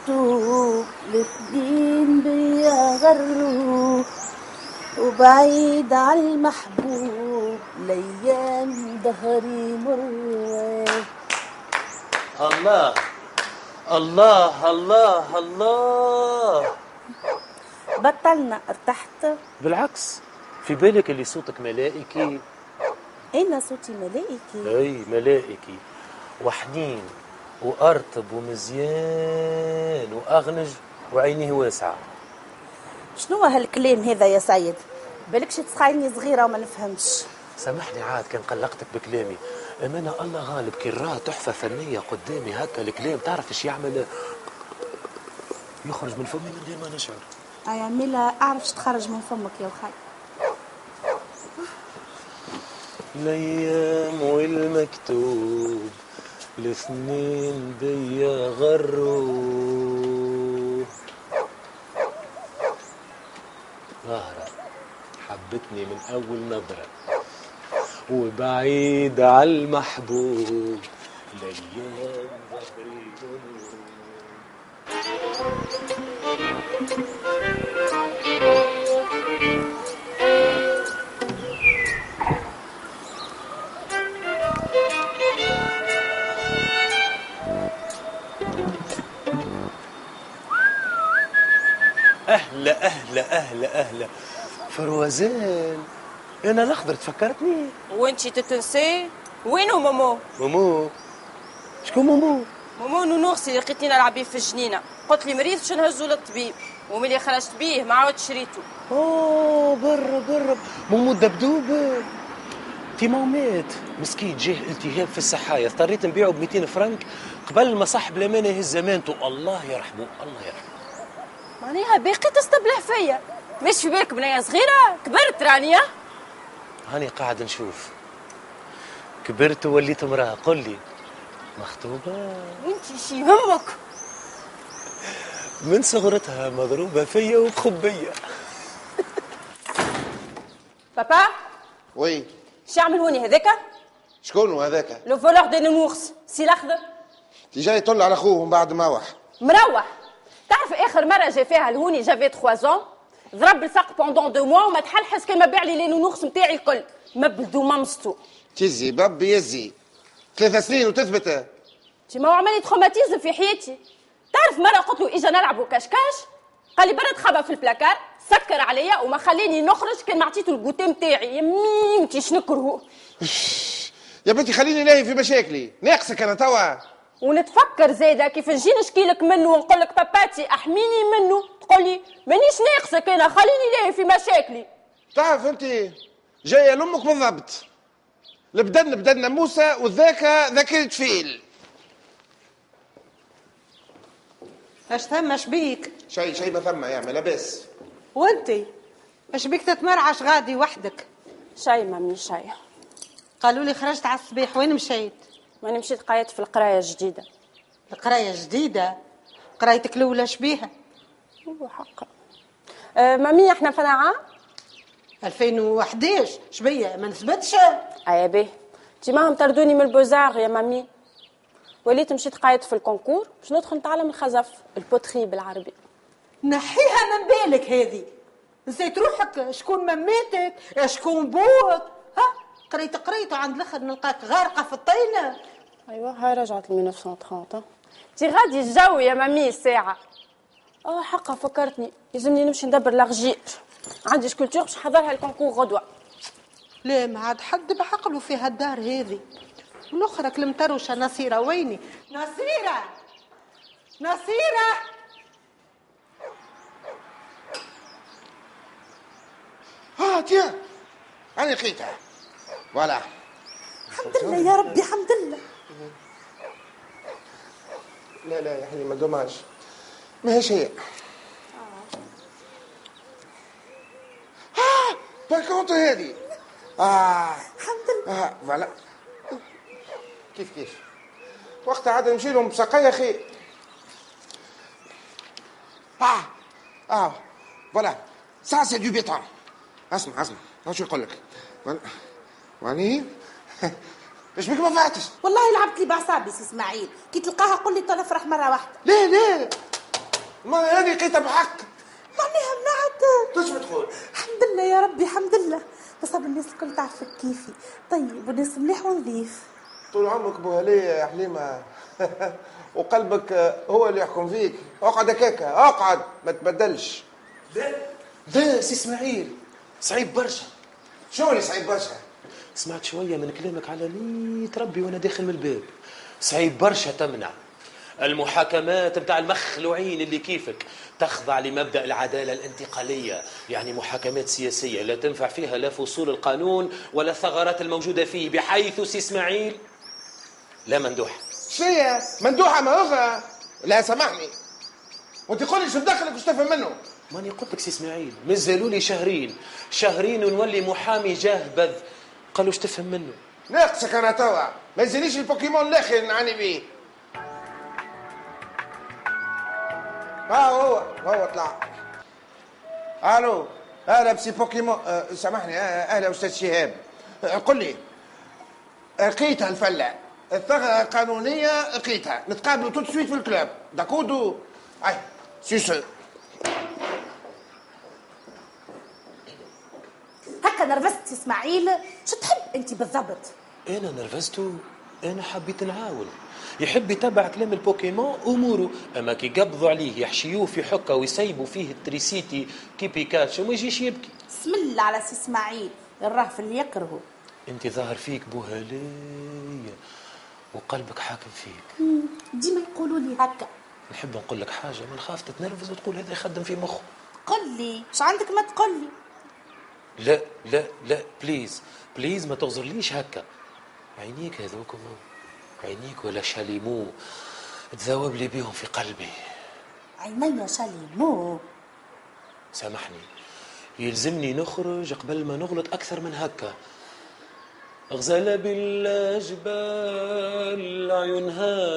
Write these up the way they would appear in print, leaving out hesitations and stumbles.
والمكتوب الاثنين بيا غروا، وبعيد عالمحبوب ليام ظهري مر. الله الله الله الله. بطلنا. ارتحت؟ بالعكس، في بالك اللي صوتك ملائكي؟ انا صوتي ملائكي؟ اي ملائكي، وحنين وارطب ومزيان واغنج وعينيه واسعه. شنو هالكلام هذا يا سيد؟ بالكش تسخايني صغيره وما نفهمش. سامحني عاد كان قلقتك بكلامي، امانه الله غالب كي راه تحفه فنيه قدامي هكا الكلام تعرف ايش يعمل، يخرج من فمي من غير ما نشعر. ايا ميلا اعرفش تخرج من فمك يا وخي. الايام والمكتوب الاثنين بيا غروا. ظاهرة حبتني من أول نظرة، وبعيد عالمحبوب لأيام ظهري. أهلا أهلا أهلا أهلا فروازان، أنا الأخضر تفكرتني. وانتي تتنسي؟ وينو مومو؟ مومو؟ شكون مومو؟ مومو نونوخسي اللي لقيتني نلعب بيه في الجنينة، قلت لي مريض باش نهزو للطبيب، وملي خرجت بيه ما عاود شريته. أوه برا مومو الدبدوب. في مات مسكين جاه التهاب في الصحايا، اضطريت نبيعه ب 200 فرنك قبل ما صاحب الأمانة يهز زمانته. الله يرحمه الله يرحمه. معناها باقي تستبلح فيا؟ مش في بالك بنية صغيرة كبرت رانية؟ هاني قاعد نشوف كبرت ووليت امرأة. قل لي مخطوبة؟ وانتي شي يهمك؟ من صغرتها مضروبة فيا وبخبية. بابا وي شو يعمل هوني هذاكا؟ شكون هذاك؟ لو فولور دي نونوخس سي الاخضر. تي جاي يطل على اخوه من بعد ما وح مروح. تعرف اخر مره جا فيها لهوني جافي 3 ans ضرب الساق بوندون 2 mois وما تحلحس كان ما باع لي لي نونوخس نتاعي الكل مبلدو ممستو. تيزي بابي يزي 3 سنين وتثبت. تي ما عمل لي تروماتيزم في حياتي. تعرف مره قلت له اجا نلعبوا كشكاش قال لي برد خبا في البلاكار سكر عليا وما خليني نخرج كان ما عطيته الكوتي نتاعي. يمي انتي شنكرهو يا بنتي خليني لاهي في مشاكلي ناقصك انا توا. ونتفكر زاده كيف نجي نشكيلك منه ونقول لك باباتي احميني منه تقول لي مانيش ناقصك انا خليني لاهي في مشاكلي. تعرف انت جايه لامك بالضبط. البدن ناموسه والذاكره ذاكره فيل. اش ثم اش بيك؟ شيء ما ثم يا لاباس. وانتي اش بيك تتمرعش غادي وحدك؟ شاي مامي شاي. قالوا لي خرجت على الصباح، وين مشيت؟ وانا مشيت قايت في القرايه الجديده. القرايه جديده؟ قرايتك الاولى شبيها؟ هو حقا. مامي احنا في عام 2011 شبيه ما نثبتش. ايا بيه انتي ماهم طردوني من البوزار يا مامي، وليت مشيت قايت في الكونكور باش ندخل نتعلم الخزف البوتري بالعربي. نحيها من بالك هذه، نسيت روحك شكون مماتك شكون بوك. ها قريت عند الاخر نلقاك غارقه في الطينه. ايوه هاي رجعت ل 1930. انتي غادي الجو يا مامي الساعه. حقا فكرتني لازمني نمشي ندبر لاغجير، عندي سكولتور باش نحضرها الكونكور غدوه. لا ما عاد حد بعقله في هالدار هذه. والاخرى كلمتروشه نصيره ويني؟ نصيره تيا انا لقيتها فوالا. الحمد لله يا ربي الحمد لله. لا يا حبيبي ما دوماج ما هي شيء. بالكونت هذه الحمد لله. فوالا. كيف وقت عاد نمشي لهم بسقايه خير. فوالا سا سي دو بيتون. اسمع شو يقول لك واني ايش بك ما فاتش؟ والله لعبت لي باعصابي سي اسماعيل، كي تلقاها قول لي تنفرح مره واحده. لا ما هذه لقيتها بحق. معناها منعت. توش بتقول؟ الحمد لله يا ربي الحمد لله. بس الناس الكل تعرفك كيفي. طيب والناس مليح ونظيف. طول عمرك بوهلية يا حليمة. وقلبك هو اللي يحكم فيك. اقعد هكاك اقعد ما تبدلش. لا سي اسماعيل صعيب برشا. شو اللي صعيب برشا؟ سمعت شويه من كلامك على نية ربي وانا داخل من الباب. صعيب برشا تمنع المحاكمات متاع المخلوعين اللي كيفك تخضع لمبدأ العدالة الانتقالية، يعني محاكمات سياسية لا تنفع فيها لا فصول القانون ولا الثغرات الموجودة فيه، بحيث سي اسماعيل لا مندوحة. شنو مندوحة ما هو؟ لا سامحني وانت قولي شو بدخلك وش تفهم منه؟ ماني قلت لك سي اسماعيل مازالوا لي شهرين ونولي محامي جاهبذ. قالوا اش تفهم منه؟ ناقصك انا توا ما يزينيش البوكيمون الاخر اللي نعاني بيه. هو طلع. الو اهلا بسي بوكيمون. سامحني اهلا استاذ شهاب. قل لي لقيتها الفله الثغره القانونيه لقيتها. نتقابلوا تو سويت في الكلاب داكودو. اي سيسو هكا نرفزت اسماعيل. شو تحب انت بالضبط؟ انا نرفزتو، انا حبيت نعاون. يحب يتبع كلام البوكيمون اموره، اما كي يقبضوا عليه يحشيوه في حكه ويسيبوا فيه التريسيتي كي بيكاتشو ما يجيش يبكي. بسم الله على سي اسماعيل الراه في اللي يكرهه. انت ظاهر فيك بوهلية وقلبك حاكم فيك. ديما يقولوا لي هكا. نحب نقول لك حاجه ما نخاف تتنرفز وتقول هذا يخدم في مخه. قل لي ايش عندك ما تقول لي. لا لا لا بليز ما تغزرليش هكا. عينيك هذوكم عينيك ولا شاليمو تذوب لي بيهم في قلبي. عينيا شاليمو. سامحني يلزمني نخرج قبل ما نغلط أكثر من هكا. غزالة بالجبال عيونها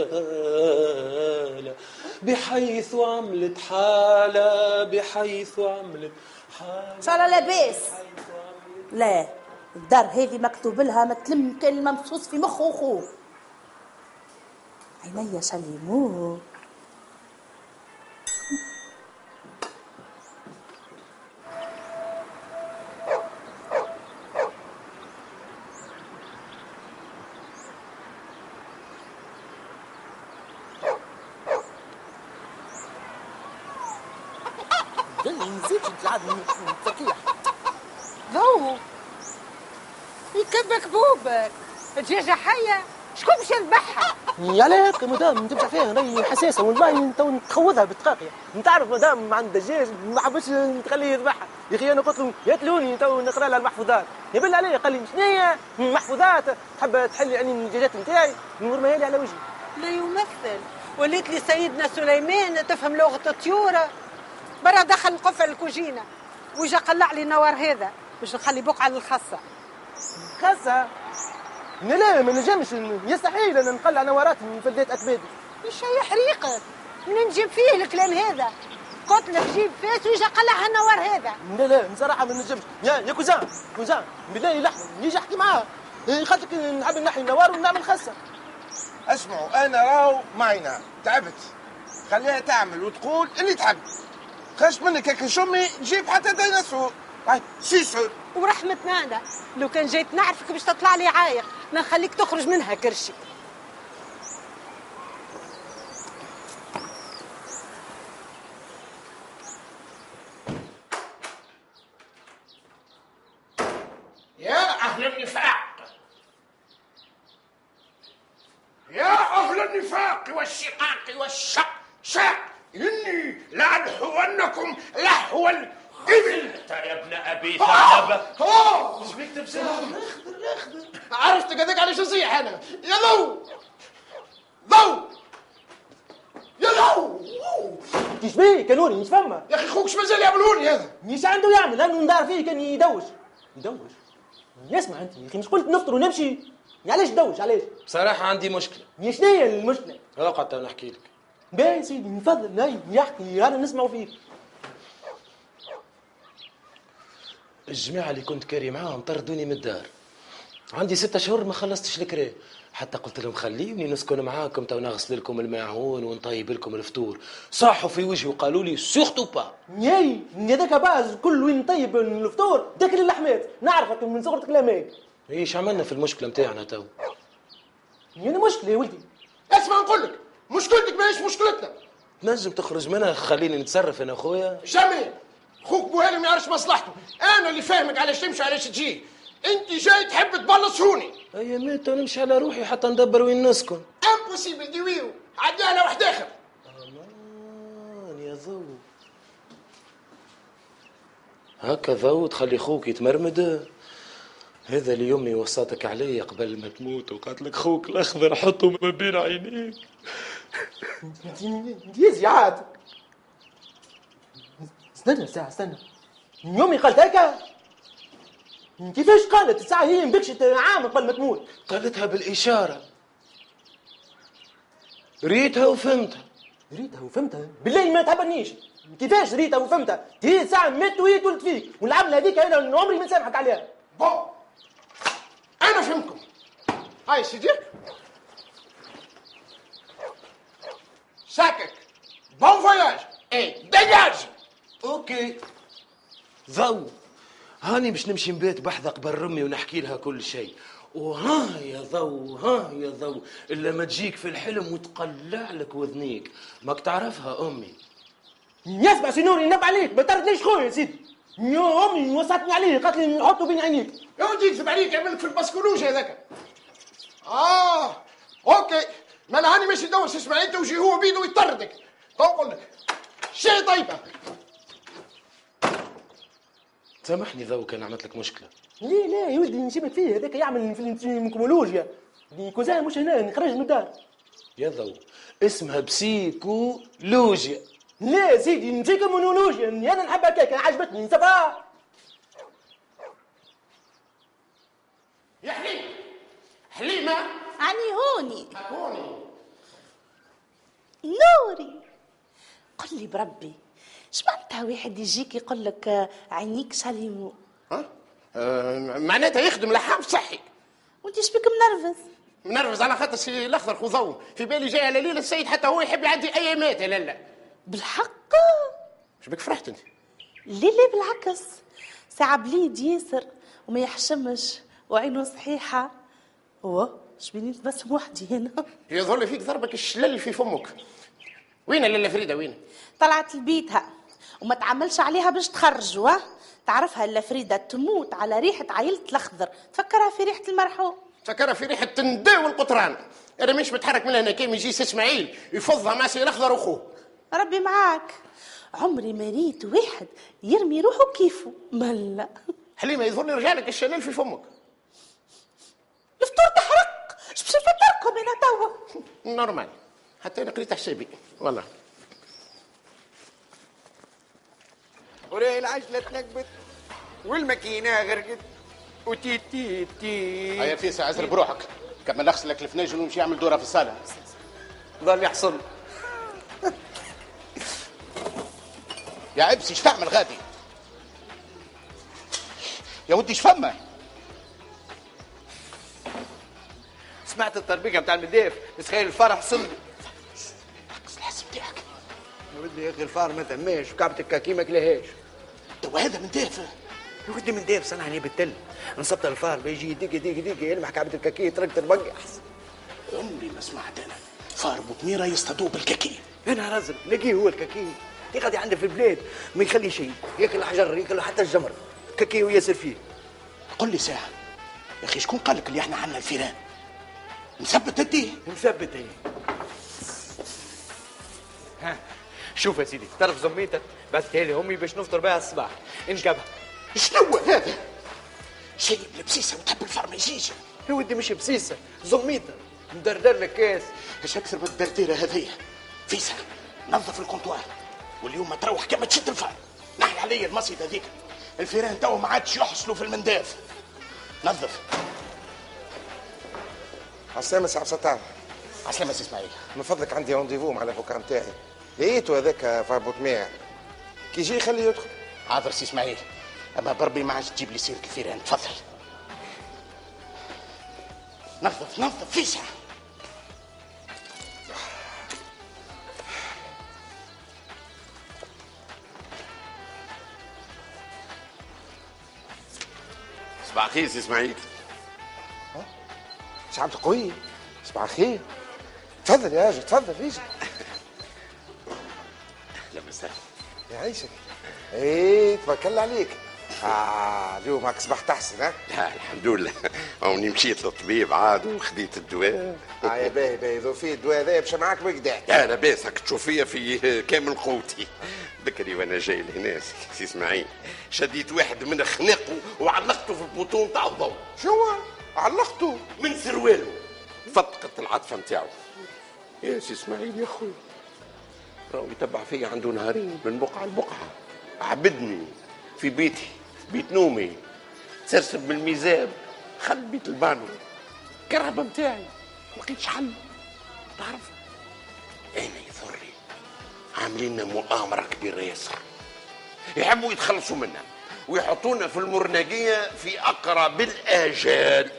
قتالة بحيث عملت حالة ان شاء الله لاباس. لا الدار هذه مكتوب لها ما تلم كلمه مصوص في مخه خوه. عينيا شاليمو. نزيد تلعب تركيح ضو يكبك بوبك. دجاجة حية شكون باش يذبحها؟ عليك مدام تبدع فيها راهي حساسه والله تو تخوضها بالتقاقية. انت عارف مدام عند دجاج ما حبش تخليه يذبحها. يا اخي انا قلت له يقتلوني تو نقرا لها المحفوظات. يبل علي قال لي شنيا محفوظات تحب تحلي عني الدجاجات نتاعي نورمها لي على وجهي. لا يمثل. وليت لي سيدنا سليمان تفهم لغة الطيور. برا دخل نقفل الكوجينة وجا قلع لي النوار هذا باش نخلي بقعة للخاصة. خاصة؟ لا ما نجمش يستحيل انا نقلع نوارات من فلات اكبادي. يشيح ريقك منين نجيب فيه الكلام هذا؟ قلت لك جيب فاس ويجا قلع النوار هذا. لا بصراحة ما نجمش. يا كوزان بالله لحظة نيجي احكي معاه خاطرك نحب نحي النوار ونعمل خاصة. اسمعوا انا راهو معنا تعبت. خليها تعمل وتقول اللي تحب. خاش منك هيك شمي جيب حتى ديناصور. هاي سيسو. ورحمتنا انا لو كان جيت نعرفك باش تطلع لي عايق نخليك تخرج منها كرشي. يا اهل النفاق يا اهل النفاق والشقاق والشق إني لأنحونكم لحو الإبل. أنت يا ابن أبي ثعلبة إيش بيك تبسم؟ اخضر عرفت قدك على شو صيح أنا. يا ضو يا ضو ايش بيه كانوني مش فما يا أخي خوك شو مازال يعملوني هذا؟ ايش عنده يعمل لأنه ندار فيه كان يدوش يسمع أنت يا أخي مش قلت نفطر ونمشي؟ علاش دوش علاش؟ بصراحة عندي مشكلة. شنو هي المشكلة؟ اقعد نحكي لك. باهي سيدي نفضل هاي يحكي انا نسمعوا فيه. الجماعة اللي كنت كاري معاهم طردوني من الدار عندي 6 شهور ما خلصتش الكرا، حتى قلت لهم خليوني نسكن معاكم تو نغسل لكم الماعون ونطيب لكم الفطور، صحوا في وجهي وقالوا لي سورتو با. ياي هذاك باز كل وين طيب الفطور تاكل اللحمات، نعرفك من صغرك كلامك. ايش عملنا في المشكله نتاعنا تو؟ يعني مشكله يا ولدي. اسمع نقول لك، مشكلتك ماهيش مشكلتنا. تنجم تخرج منها خليني نتصرف انا اخويا. جميل، خوك بوهالي ما يعرفش مصلحته، انا اللي فاهمك علاش تمشي علاش تجي. انت جاي تحب تبلصوني. اي ميت نمشي على روحي حتى ندبر وين نسكن. امبوسيبل ديويو، عدي انا واحد اخر. امان يا ضو، هكا ضو تخلي خوك يتمرمد؟ هذا اللي يمي وصاتك عليه قبل ما تموت وقالت لك خوك الاخضر حطه ما بين عينيك. يزي عاد استنى ساعة استنى، يومي قالت هكا؟ كيفاش قالت الساعة هي مبكشت عام قبل ما تموت؟ قالتها بالإشارة، ريتها وفهمتها. ريتها وفهمتها؟ بالله ما تعبنيش، كيفاش ريتها وفهمتها؟ هي ساعة مات وهي تولد فيك، والعملة هذيك أنا عمري ما نسامحك عليها. بون انا فهمكم. هاي سيدي ساكك، بون فواياج اي ديجاج. اوكي ضو، هاني باش نمشي نبات بحذا قبل رمي ونحكي لها كل شيء. وها يا ضو، ها يا ضو، الا ما تجيك في الحلم وتقلع لك وذنيك، ماك تعرفها امي. يسمع سنوري نب عليك، ما تردنيش خويا يا سيدي. يا امي وصتني عليه، قالت لي نحطه بين عينيك. يا ودي يكذب عليك، يعملك في البسكولوج هذاك. اوكي، ما انا هاني ماشي ندور اسمع انت وجي هو بيده يطردك. تو نقول لك شيء طيبه. سامحني ضو كان عملت لك مشكله. لا لا يا ولدي نشبك فيه، هذاك يعمل في الانتيمولوجيا، كوزان مش هنا نخرج من الدار. يا ضو اسمها بسيكولوجيا. لا سيدي نسيكولوجيا، انا نحب هكاك، عجبتني صفا. يا حليم، حليمه عني هوني هوني نوري، قل لي بربي اش معناتها واحد يجيك يقول لك عينيك سليمو؟ معناتها يخدم لحام صحي. وانت اش بك منرفز على خاطر سي الاخضر خضو في بالي جاي على ليله السيد حتى هو يحب يعدي ايامات. لا بالحق؟ اش بك فرحت انت؟ لا بالعكس، ساعة بليد ياسر وما يحشمش وعينه صحيحة. هو شبيني نتبسم وحدي هنا؟ يظهر لي فيك ضربك الشلل في فمك. وين لاله فريده وين؟ طلعت لبيتها وما تعملش عليها باش تخرجوا. تعرفها الا فريده تموت على ريحه عائله الاخضر، تفكرها في ريحه المرحوم، تفكرها في ريحه الندى والقطران. انا مش متحرك من هنا، كان يجي سي اسماعيل يفضها مع سي الاخضر واخوه. ربي معاك، عمري ما ريت واحد يرمي روحه كيفه. ملا حليمه يظهر لي رجالك الشلال في فمك. الفطور تحرق، اش باش نفطركم انا توا؟ نورمال، حتى انا قريت حسابي والله. وراي العجلة تنقبت والماكينة غرقت وتي تي تي. هيا فيسا عزل بروحك، كمل اغسلك الفناجل ونمشي اعمل دورة في الصالة. ظل يحصل. يا عبسي ايش تعمل غادي؟ يا ودي ايش فما؟ سمعت التربيكة بتاع المداف، بس خير الفرح صلي. نقص الحس بتاعك. يا ودي يا اخي الفار ما تماش وكعبة الكاكي ما كلاهاش. تو هذا من دافع. يا ودي من داف صنعني بالتل، نصبت الفار بيجي ديك يلمح كعبة الكاكي ترقت تربقح. عمري ما سمعت انا فار بوتميرة يصطادوه بالكاكي. انا رزق لاقيه هو الكاكي، دي غادي عنده في البلاد ما يخلي شيء، ياكل الحجر ياكل حتى الجمر، كاكي وياسر فيه. قل لي ساعة يا اخي، شكون قال لك اللي احنا عنا الفيران؟ مثبت انتي؟ مثبت هي. ها شوف يا سيدي، تعرف زميتك بعثتها لي امي باش نفطر بها الصباح، انجبها. شنو هذا؟ شيء بلبسيسه وتحب الفار ما يجيش. يا ودي مش بسيسه، زميتك ندردر لك كاس. ايش اكثر من الدرديره هذيا؟ فيسا نظف الكونتوار، واليوم ما تروح كما تشد الفار. نحي علي المصيد هذيك، الفيران تو ما عادش يحصلوا في المنداف. نظف. عسلامة سي عبد الستار. عسلامة سي اسماعيل. من فضلك عندي رونديفو مع الافوكا نتاعي، لقيتو هذاك فار بوتمير، كي يجي خليه يدخل. حاضر سي اسماعيل، اما بربي ما عادش تجيب لي سيره الفيران. تفضل. نظف فيسع. صباح الخير سي اسماعيل. شعب قوي. صباح الخير. تفضل يا راجل تفضل اجي. اهلا وسهلا. يعيشك. ايه تبارك الله عليك. اليوم هاك صبحت احسن ها؟ لا الحمد لله. هوني مشيت للطبيب عاد وخديت الدواء. يا باهي ذو فيه الدواء هذا يمشي معاك بكدا. لا لاباس راك تشوف فيا في كامل قوتي. بكري وانا جاي لهنا سي اسماعيل شديت واحد من خناقه وعلقته في البوطون تاع الضوء. شو علقته؟ من سروالو. فتقت العاطفه نتاعو. يا سي اسماعيل يا خويا راهو يتبع فيا عنده نهارين من بقعه لبقعه. عبدني في بيتي بيت نومي. سرسب من الميزاب خل بيت البانو. الكرهبه نتاعي ما لقيتش حل. تعرف انا يضرني عاملين لنا مؤامره كبيره ياسر. يحبوا يتخلصوا منها ويحطونا في المرنقيه في اقرب الاجال.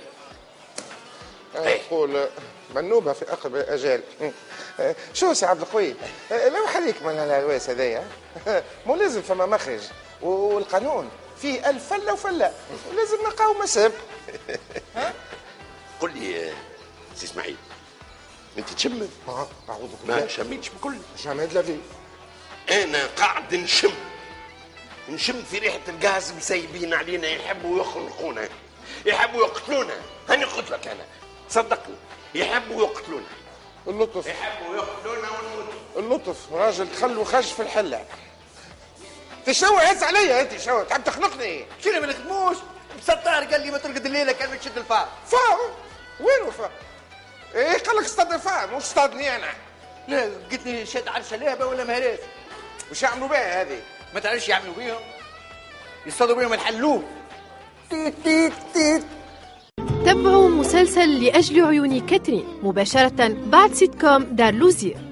يقول منوبه في اقرب الاجال. شو سي عبد القوي لو حريك من الهواس هذايا مو لازم فما مخرج والقانون فيه ألف فله وفله ولازم نلقاو مساب. قل لي سي اسماعيل انت تشم؟ اعوذ بالله. ما شميتش بكل. جامد لا في. انا قاعد نشم في ريحه الغاز مسيبين علينا. يحبوا يخنقونا يحبوا يقتلونا. هاني قلت لك انا صدقني يحبوا يقتلونا. اللطف يحبوا يقتلونا ونموت. اللطف راجل دخل وخرج في الحله. تشوي هز عليا انت شو تعب تخنقني. شنو ما نخدموش؟ ستار قال لي ما ترقد الليله كان تشد الفار. فار؟ وينو فار؟ ايه قال لك اصطاد الفار مش اصطادني انا. لا قلت لي شاد عرشه لهبه ولا مهراس. وش يعملوا بها هذه؟ ما تعرفش يعملوا بيهم؟ يصطادوا بيهم الحلوف. تيت تيت تيت. تابعوا مسلسل لأجل عيون كاترين مباشرة بعد سيت كوم دار لوزير.